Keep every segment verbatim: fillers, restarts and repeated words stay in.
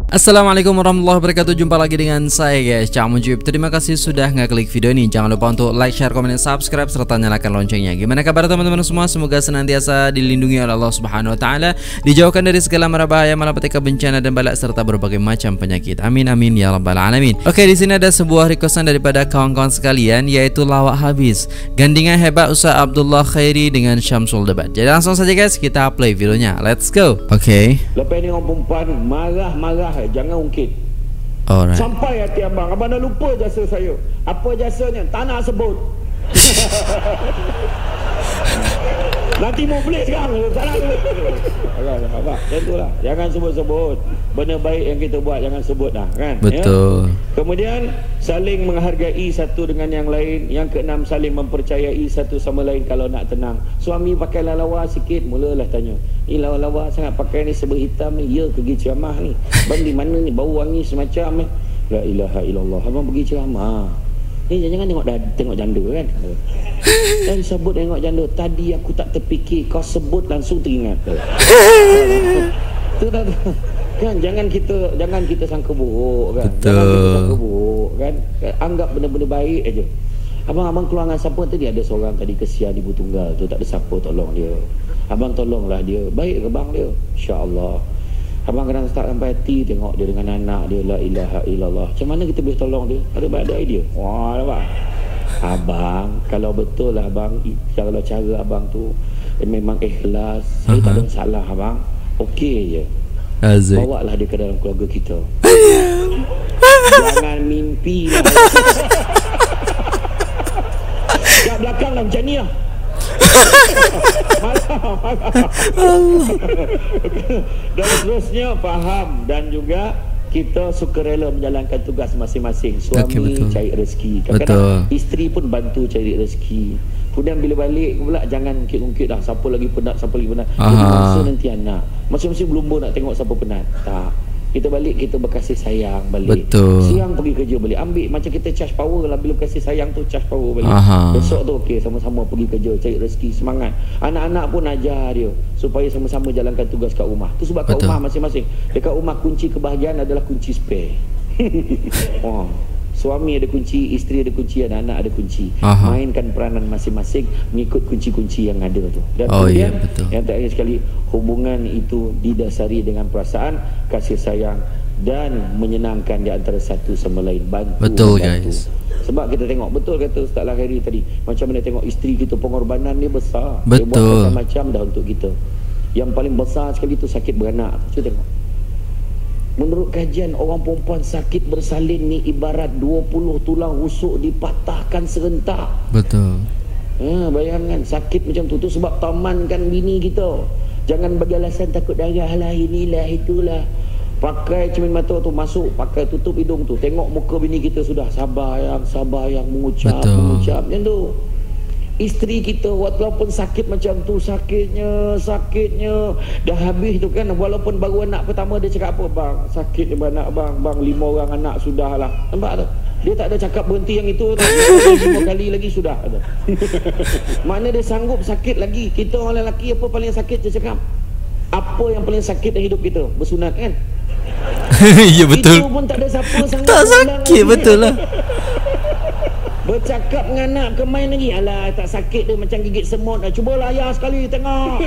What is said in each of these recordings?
Assalamualaikum warahmatullahi wabarakatuh. Jumpa lagi dengan saya guys, Cak Mujib. Terima kasih sudah ngeklik video ini. Jangan lupa untuk like, share, komen, dan subscribe serta nyalakan loncengnya. Gimana kabar teman-teman semua? Semoga senantiasa dilindungi oleh Allah Subhanahu wa taala, dijauhkan dari segala mara bahaya, malapetaka, bencana dan balak serta berbagai macam penyakit. Amin amin ya rabbal alamin. Oke, di sini ada sebuah requestan daripada kawan-kawan sekalian, yaitu lawak habis gandingan hebat Ustaz Abdullah Khairi dengan Syamsul Debat. Jadi langsung saja guys, kita play videonya. Let's go. Oke. Okay. Lepas ni orang perempuan marah-marah, jangan ungkit. Alright. Sampai hati abang, abang dah lupa jasa saya. Apa jasanya? Tak nak sebut. Nanti mau beli sekarang. Tak nak sebut. Abang, macam tu lah. Jangan sebut-sebut. Benda baik yang kita buat jangan sebut dah, kan? Betul. Ya? Kemudian saling menghargai satu dengan yang lain. Yang keenam, saling mempercayai satu sama lain kalau nak tenang. Suami pakai lawa sikit, mulalah tanya, ni lawa-lawa sangat pakai ni sebel hitam ni, ya pergi ceramah ni. Bang di mana ni, bau wangi semacam ni. La ilaha illallah, abang pergi ceramah. Ni jangan tengok dah, tengok janda kan. Dan sebut tengok janda, tadi aku tak terfikir, kau sebut langsung teringat. Tu dah kan, jangan kita jangan kita sangka buruk kan. Betul. Jangan kita sangka buruk kan. Anggap benda-benda baik aja. Abang-abang keluar dengan siapa tadi, ada seorang tadi kesian ibu tunggal tu, tak ada siapa tolong dia. Abang tolonglah dia. Baik ke bang dia? Insya-Allah. Abang kadang start sampai hati tengok dia dengan anak dia, la ilaha illallah. Macam mana kita boleh tolong dia? Ada ada idea. Wah, nampak. Abang, kalau betul lah abang, kalau cara abang tu eh, memang ikhlas, uh-huh. saya tak ada masalah abang. Okey je. Azik. Bawa lah dia ke dalam keluarga kita. Jangan mimpi lah. Kat belakang lah macam ni lah. Dan seterusnya faham dan juga kita sukarela menjalankan tugas masing-masing. Suami okay, cari rezeki, kadang-kadang isteri pun bantu cari rezeki. Kemudian bila balik pula jangan ungkit-ungkit dah, siapa lagi penat, siapa lagi penat. Jadi masa nanti anak masing-masing berlumba nak tengok siapa penat. Tak, kita balik kita berkasih sayang balik. Betul. Siang pergi kerja balik, ambil macam kita charge power lah. Bila berkasih sayang tu charge power balik. Aha. Besok tu okey, sama-sama pergi kerja, cari rezeki, semangat. Anak-anak pun ajar dia supaya sama-sama jalankan tugas kat rumah. Tu sebab kat Betul. rumah masing-masing, dekat rumah kunci kebahagiaan adalah kunci spare. Oh. Suami ada kunci, isteri ada kunci, anak-anak ada kunci. Aha. Mainkan peranan masing-masing mengikut kunci-kunci yang ada tu. Dan oh, kemudian iya, betul. yang terakhir sekali, hubungan itu didasari dengan perasaan, kasih sayang dan menyenangkan di antara satu sama lain. Bantu, betul membantu. guys. Sebab kita tengok, betul kata Ustaz Lahiri tadi, macam mana tengok isteri kita, pengorbanan dia besar. Betul. Dia buat macam-macam dah untuk kita. Yang paling besar sekali tu sakit beranak. Cuba tengok. Menurut kajian, orang perempuan sakit bersalin ni ibarat dua puluh tulang rusuk dipatahkan serentak. Betul. Ha, bayangkan sakit macam tu. Tu sebab tamankan bini kita. Jangan bagi alasan takut darah lah, inilah, itulah. Pakai cermin mata tu masuk, pakai tutup hidung tu. Tengok muka bini kita sudah sabar yang, sabar yang, mengucap, betul. mengucap. Macam tu. Isteri kita walaupun sakit macam tu, sakitnya, sakitnya dah habis tu kan, walaupun baru anak pertama dia cakap apa, bang sakit dia beranak bang, bang lima orang anak sudah lah, nampak tak? Dia tak ada cakap berhenti yang itu tu. Lima kali lagi sudah ada. Mana dia sanggup sakit lagi. Kita orang lelaki apa paling sakit dia cakap, apa yang paling sakit dalam hidup kita? Bersunat kan? Ya betul. Itu pun tak ada siapa sanggup. Tak sakit betul lah. Bercakap dengan anak ke main lagi, alah tak sakit dia macam gigit semut. Cubalah ayah sekali tengok.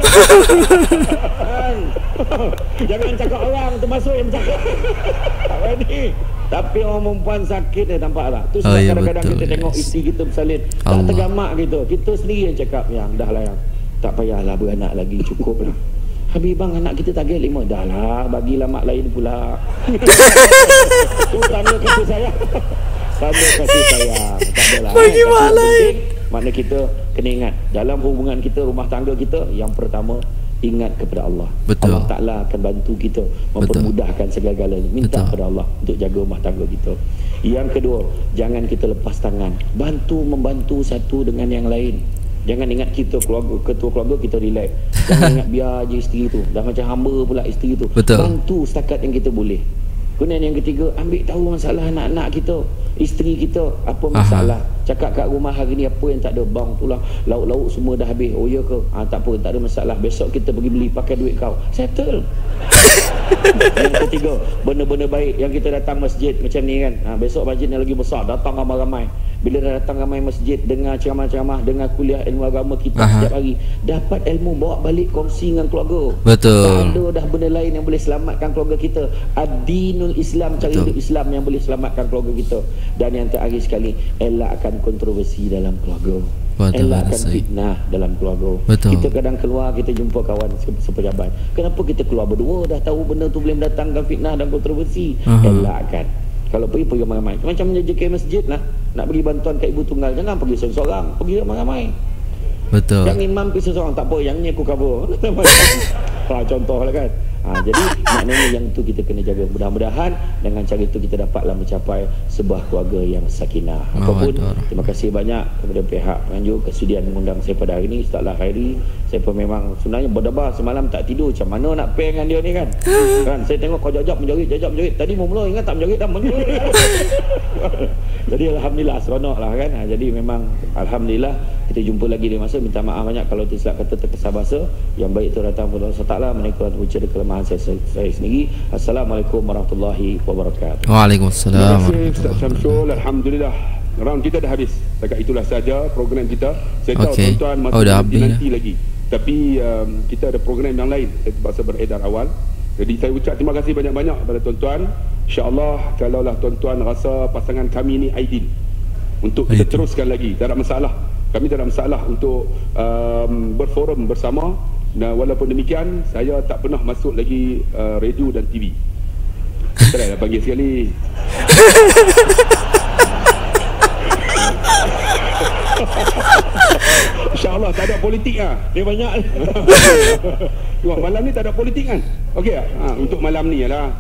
Jangan cakap orang, termasuk yang bercakap. Tak ready. Tapi orang perempuan sakit dia nampak tak? Tu sebab oh, ya, kadang-kadang betul, kita yes. tengok isteri kita bersalin, Allah. Tak tergamak gitu. Kita sendiri yang cakap, yang dah lah yang tak payahlah beranak lagi, cukup lah. Habis bang anak kita target lima, dah lah bagilah mak lain pula. Tu tanya kasih sayang. Tanya kasih sayang. Tak adalah. Bagi mak lain. Makna kita kena ingat, dalam hubungan kita, rumah tangga kita, yang pertama ingat kepada Allah. Betul. Allah Ta'ala akan bantu kita mempermudahkan segala-galanya. Minta betul. Kepada Allah untuk jaga rumah tangga kita. Yang kedua, jangan kita lepas tangan. Bantu membantu satu dengan yang lain. Jangan ingat kita keluarga, ketua keluarga kita relax. Jangan ingat biar je isteri tu, dah macam hamba pula isteri tu. Betul. Bantu setakat yang kita boleh. Kemudian yang ketiga, ambil tahu masalah anak-anak kita, isteri kita, apa masalah. Aha. cakap kat rumah hari ni apa yang tak ada, bang tu lah, lauk-lauk semua dah habis. Oh ya ke? Ha, tak apa, tak ada masalah, besok kita pergi beli pakai duit kau, settle. Yang ketiga, benda-benda baik yang kita datang masjid macam ni kan, ha, besok masjid ni lagi besar, datang ramai-ramai. Bila dah datang ramai masjid, dengar ceramah-ceramah, dengar kuliah ilmu agama kita Aha. setiap hari, dapat ilmu, bawa balik kongsi dengan keluarga. Betul. Tak ada dah benda lain yang boleh selamatkan keluarga kita. Ad-dinul Islam, cara hidup Islam yang boleh selamatkan keluarga kita. Dan yang terakhir sekali, elakkan kontroversi dalam keluarga. Betul, elakkan fitnah dalam keluarga. Betul. Kita kadang keluar, kita jumpa kawan sepejabat, kenapa kita keluar berdua, dah tahu benda tu boleh mendatangkan fitnah dan kontroversi. Aha. Elakkan. Kalau pergi, pergi ramai-ramai. Macam menjaga masjid lah, nak bagi bantuan kat ibu tunggal, jangan pergi seorang-seorang, pergi ramai-ramai. Betul. Yang imam pergi seorang, tak apa, yang ni aku cover. Ha, contoh lah kan. Ha, jadi maknanya yang tu kita kena jaga. Mudah-mudahan dengan cara itu kita dapatlah mencapai sebuah keluarga yang sakinah. Apapun, terima kasih banyak kepada pihak penganjur kesudian mengundang saya pada hari ini. Ustaz Khairi, saya pun memang sebenarnya berdebar semalam tak tidur, macam mana nak pay dengan dia ni kan. Kan saya tengok kau jajak menjerit, jajak menjerit. Tadi mula ingat tak menjerit dah menjerit. Jadi alhamdulillah seronok lah kan. Ha, jadi memang alhamdulillah kita jumpa lagi di masa. Minta maaf banyak kalau tersilap kata terkesah bahasa. Yang baik itu datang kepada Allah subhanahu wa taala, menikmati ucapan kelemahan saya, saya sendiri. Assalamualaikum warahmatullahi wabarakatuh. Waalaikumsalam. Terima kasih Ustaz Syamsul. Alhamdulillah, round kita dah habis. Dekat itulah saja program kita. Saya tahu okay. tuan-tuan masih oh, nanti dah. lagi. Tapi um, kita ada program yang lain. Saya terpaksa beredar awal. Jadi saya ucap terima kasih banyak-banyak kepada tuan-tuan. InsyaAllah kalaulah tuan-tuan rasa pasangan kami ni ideal untuk kita Aidin. teruskan lagi, tak ada masalah. Kami tak ada masalah untuk um, berforum bersama. Dan walaupun demikian, saya tak pernah masuk lagi uh, radio dan T V. Try lah panggil sekali. InsyaAllah tak ada politik lah. Dia banyak. Wah, malam ni tak ada politik kan? Okey lah. Ha, untuk malam ni lah.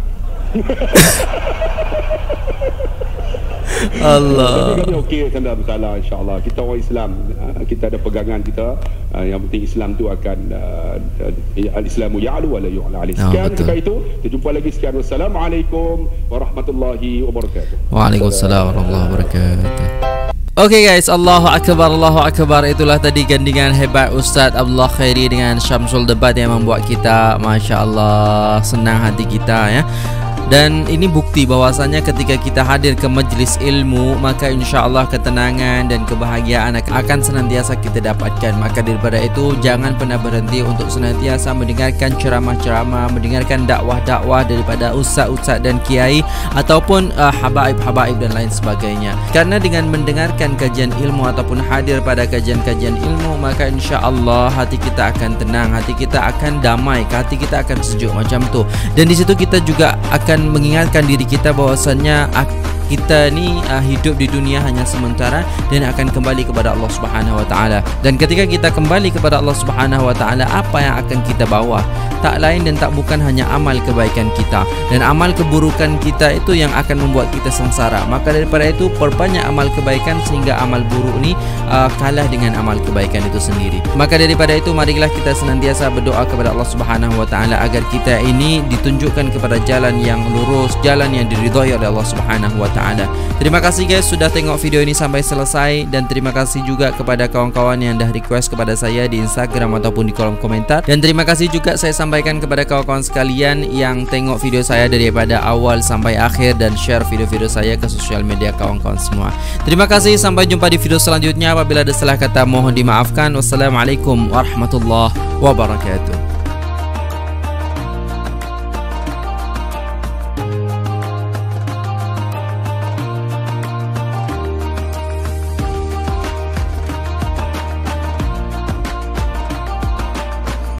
Allah. Tapi kami okey, tak ada masalah, insyaAllah. Kita orang Islam, kita ada pegangan kita. Yang penting Islam tu akan al-Islamu ya'lu wa la yu'la alaihi. Sekian kepada itu, kita jumpa lagi. Sekian, wassalamualaikum warahmatullahi wabarakatuh. Waalaikumsalam warahmatullahi wabarakatuh. Oke okay guys, Allahu Akbar, Allahu Akbar. Itulah tadi gandingan hebat Ustadz Abdullah Khairi dengan Syamsul Debat yang membuat kita Masya Allah senang hati kita ya. Dan ini bukti bahwasanya ketika kita hadir ke majlis ilmu, maka insya Allah ketenangan dan kebahagiaan akan senantiasa kita dapatkan. Maka daripada itu jangan pernah berhenti untuk senantiasa mendengarkan ceramah-ceramah, mendengarkan dakwah-dakwah daripada ustaz-ustaz dan kiai ataupun uh, habaib-habaib dan lain sebagainya. Karena dengan mendengarkan kajian ilmu ataupun hadir pada kajian-kajian ilmu, maka insya Allah hati kita akan tenang, hati kita akan damai, hati kita akan sejuk macam tu. Dan di situ kita juga akan mengingatkan diri kita bahwasannya kita ni uh, hidup di dunia hanya sementara dan akan kembali kepada Allah Subhanahu wa taala. Dan ketika kita kembali kepada Allah Subhanahu wa taala, apa yang akan kita bawa? Tak lain dan tak bukan hanya amal kebaikan kita. Dan amal keburukan kita itu yang akan membuat kita sengsara. Maka daripada itu perbanyak amal kebaikan sehingga amal buruk ni uh, kalah dengan amal kebaikan itu sendiri. Maka daripada itu marilah kita senantiasa berdoa kepada Allah Subhanahu wa taala agar kita ini ditunjukkan kepada jalan yang lurus, jalan yang diridhai oleh Allah Subhanahu wa taala. Terima kasih guys sudah tengok video ini sampai selesai, dan terima kasih juga kepada kawan-kawan yang dah request kepada saya di Instagram ataupun di kolom komentar. Dan terima kasih juga saya sampaikan kepada kawan-kawan sekalian yang tengok video saya daripada awal sampai akhir dan share video-video saya ke sosial media kawan-kawan semua. Terima kasih, sampai jumpa di video selanjutnya. Apabila ada salah kata mohon dimaafkan. Wassalamualaikum warahmatullahi wabarakatuh.